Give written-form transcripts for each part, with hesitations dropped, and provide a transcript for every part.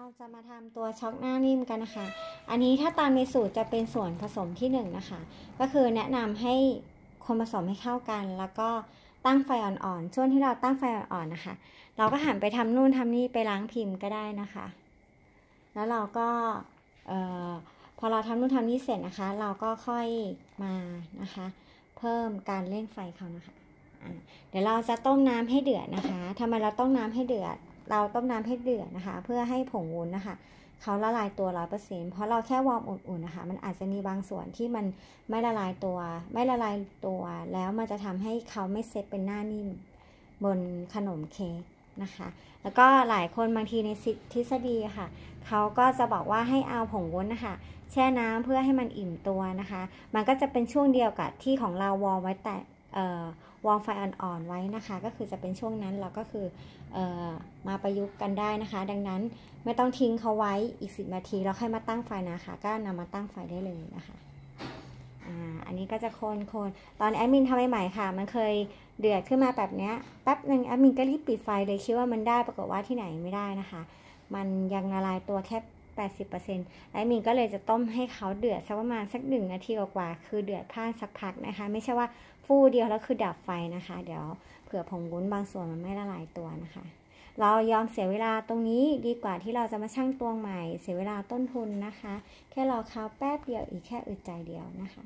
จะมาทำตัวช็อกหน้านิ่มกันนะคะอันนี้ถ้าตามในสูตรจะเป็นส่วนผสมที่1นะคะก็คือแนะนำให้คนผสมให้เข้ากันแล้วก็ตั้งไฟอ่อนๆช่วงที่เราตั้งไฟอ่อนๆนะคะเราก็หันไปทำนู่นทำนี่ไปล้างพิมพ์ก็ได้นะคะแล้วเราก็พอเราทำนู่นทำนี่เสร็จนะคะเราก็ค่อยมานะคะเพิ่มการเร่งไฟเขานะคะเดี๋ยวเราจะต้มน้ำให้เดือดนะคะทำไมเราต้มน้ำให้เดือดเราต้มน้ำให้เดือดนะคะเพื่อให้ผงวุ้นนะคะเขาละลายตัว 100% เพราะเราแค่วอร์มอุ่นๆนะคะมันอาจจะมีบางส่วนที่มันไม่ละลายตัวแล้วมันจะทำให้เขาไม่เซตเป็นหน้านิ่มบนขนมเค้กนะคะแล้วก็หลายคนบางทีในทฤษฎีค่ะเขาก็จะบอกว่าให้เอาผงวุ้นนะคะแช่น้ำเพื่อให้มันอิ่มตัวนะคะมันก็จะเป็นช่วงเดียวกับที่ของเราวอร์มไว้แต่วอร์มไฟอ่อนๆไว้นะคะก็คือจะเป็นช่วงนั้นเราก็คือมาประยุกต์กันได้นะคะดังนั้นไม่ต้องทิ้งเขาไว้อีก10 นาทีแล้วค่อยมาตั้งไฟนะคะก็นำมาตั้งไฟได้เลยนะคะอันนี้ก็จะคนตอนแอดมินทำใหม่ๆค่ะมันเคยเดือดขึ้นมาแบบนี้แป๊บนึงแอดมินก็รีบปิดไฟเลยคิดว่ามันได้ปรากฏว่าที่ไหนไม่ได้นะคะมันยังละลายตัวแค่80%แอดมินก็เลยจะต้มให้เขาเดือดสักประมาณสัก1 นาทีกว่าคือเดือดพล่านสักพักนะคะไม่ใช่ว่าฟู่เดียวแล้วคือดับไฟนะคะเดี๋ยวเผื่อผงวุ้นบางส่วนมันไม่ละลายตัวนะคะเรายอมเสียเวลาตรงนี้ดีกว่าที่เราจะมาชั่งตวงใหม่เสียเวลาต้นทุนนะคะแค่รอเขาแป๊บเดียวอีกแค่อึดใจเดียวนะคะ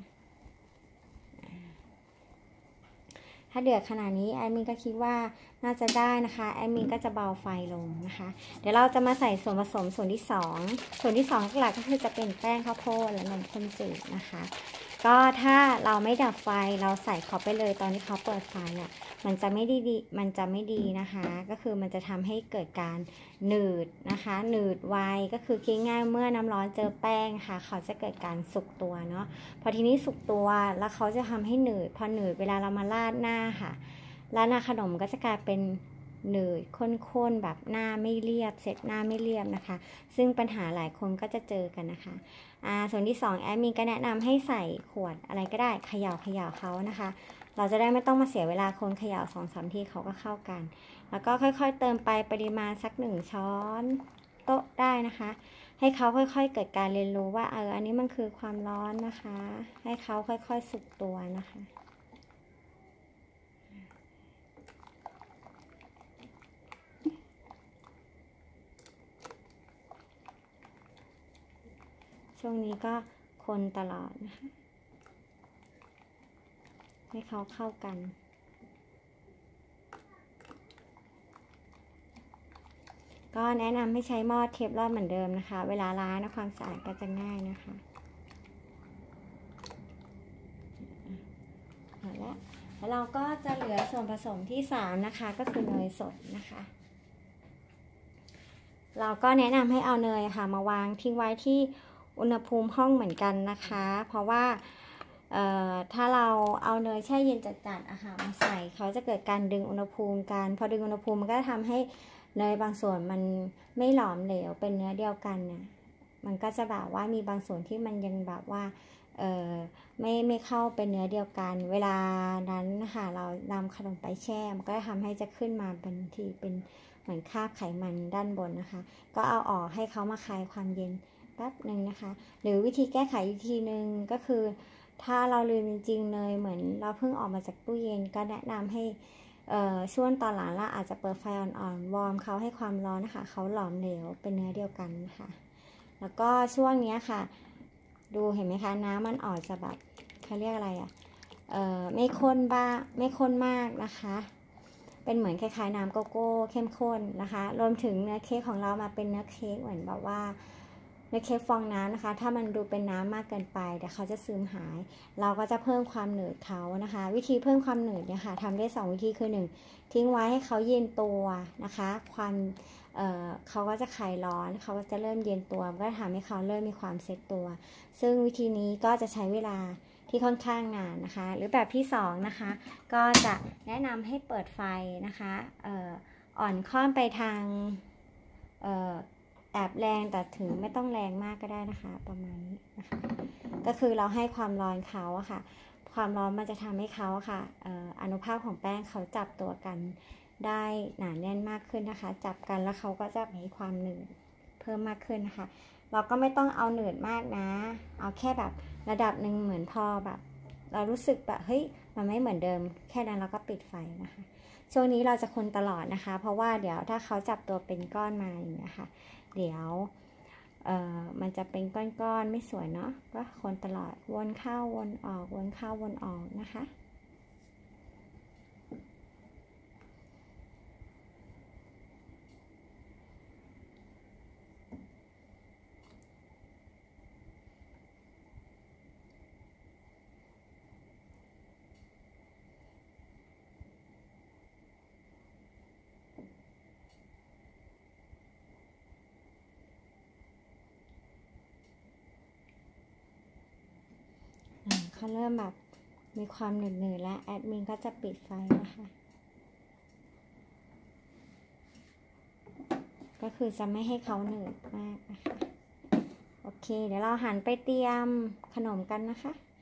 ถ้าเดือดขนาดนี้แอดมินก็คิดว่าน่าจะได้นะคะแอดมินก็จะเบาไฟลงนะคะเดี๋ยวเราจะมาใส่ส่วนผสมส่วนที่2หลักก็คือจะเป็นแป้งข้าวโพดและนมข้นจืดนะคะก็ถ้าเราไม่ดับไฟเราใส่เขาไปเลยตอนที่เขาเปิดไฟอ่ะมันจะไม่ดีนะคะก็คือมันจะทำให้เกิดการหนืดนะคะหนืดไวก็คือคิดง่ายเมื่อน้ำร้อนเจอแป้งค่ะเขาจะเกิดการสุกตัวเนาะพอทีนี้สุกตัวแล้วเขาจะทำให้หนืดพอหนืดเวลาเรามาราดหน้าค่ะราดหน้าขนมก็จะกลายเป็นหนืดข้นๆแบบหน้าไม่เรียบเสร็จหน้าไม่เรียบนะคะซึ่งปัญหาหลายคนก็จะเจอกันนะคะส่วนที่2แอดมินก็แนะนำให้ใส่ขวดอะไรก็ได้เขย่าเขานะคะเราจะได้ไม่ต้องมาเสียเวลาคนเขย่า2-3 ทีเขาก็เข้ากันแล้วก็ค่อยๆเติมไปปริมาณสัก1 ช้อนโต๊ะได้นะคะให้เขาค่อยๆเกิดการเรียนรู้ว่าอันนี้มันคือความร้อนนะคะให้เขาค่อยๆสุกตัวนะคะช่วงนี้ก็คนตลอดนะคะให้เขาเข้ากันก็แนะนำให้ใช้หม้อเทฟลอนเหมือนเดิมนะคะเวลาล้างนะความสะอาดก็จะง่ายนะคะแล้วเราก็จะเหลือส่วนผสมที่3นะคะก็คือเนยสดนะคะเราก็แนะนำให้เอาเนยค่ะมาวางทิ้งไว้ที่อุณหภูมิห้องเหมือนกันนะคะเพราะว่าถ้าเราเอาเนยแช่เย็นจัดๆมาใส่เขาจะเกิดการดึงอุณหภูมิกันพอดึงอุณหภูมิมันก็ทำให้เนยบางส่วนมันไม่หลอมเหลวเป็นเนื้อเดียวกันเนี่ยมันก็จะแบบว่ามีบางส่วนที่มันยังแบบว่าไม่เข้าเป็นเนื้อเดียวกันเวลานั้นนะคะเรานำขนมไปแช่มันก็ทำให้จะขึ้นมาเป็นเหมือนคราบไขมันด้านบนนะคะก็เอาออกให้เขามาคลายความเย็นแป๊บนึงนะคะหรือวิธีแก้ไขวิธีนึงก็คือถ้าเราลืมจริงๆเลยเหมือนเราเพิ่งออกมาจากตู้เย็นก็แนะนำให้ช่วงตอนหลังเราอาจจะเปิดไฟอ่อนๆวอร์มเขาให้ความร้อนนะคะเขาหลอมเหลวเป็นเนื้อเดียวกันนะคะแล้วก็ช่วงนี้ค่ะดูเห็นไหมคะน้ำมันออกจะแบบเขาเรียกอะไรไม่ข้นมากนะคะเป็นเหมือนคล้ายๆน้ำโกโก้เข้มข้นนะคะรวมถึงเนื้อเค้กของเรามาเป็นเนื้อเค้กเหมือนแบบว่าเนื้อเค้กฟองน้ำนะคะถ้ามันดูเป็นน้ำมากเกินไปเดี๋ยวเขาจะซึมหายเราก็จะเพิ่มความหนืดเขานะคะวิธีเพิ่มความหนืดเนี่ยค่ะทำได้2 วิธีคือ1ทิ้งไว้ให้เขาเย็นตัวนะคะเขาก็จะคลายร้อนเขาก็จะเริ่มเย็นตัวก็ทำให้เขาเริ่มมีความเซ็ตตัวซึ่งวิธีนี้ก็จะใช้เวลาที่ค่อนข้างนานนะคะหรือแบบที่2นะคะก็จะแนะนำให้เปิดไฟนะคะอ่อนค่อนไปทางแอบแรงแต่ถึงไม่ต้องแรงมากก็ได้นะคะประมาณนี้นะคะก็คือเราให้ความร้อนเขาอะค่ะความร้อนมันจะทำให้เขาค่ะอนุภาคของแป้งเขาจับตัวกันได้หนาแน่นมากขึ้นนะคะจับกันแล้วเขาก็จะมีความหนืดเพิ่มมากขึ้นนะคะเราก็ไม่ต้องเอาหนืดมากนะเอาแค่แบบระดับหนึ่งเหมือนพอแบบเรารู้สึกแบบเฮ้ยมันไม่เหมือนเดิมแค่นั้นเราก็ปิดไฟนะคะช่วงนี้เราจะคนตลอดนะคะเพราะว่าเดี๋ยวถ้าเขาจับตัวเป็นก้อนมาอย่างเงี้ยค่ะเดี๋ยวมันจะเป็นก้อนๆไม่สวยเนาะก็คนตลอดวนเข้าวนออกวนเข้าวนออกนะคะเขาเริ่มแบบมีความเหนื่อยๆแล้วแอดมินก็จะปิดไฟนะคะก็คือจะไม่ให้เขาเหนื่อยมากนะคะโอเคเดี๋ยวเราหันไปเตรียมขนมกันนะคะ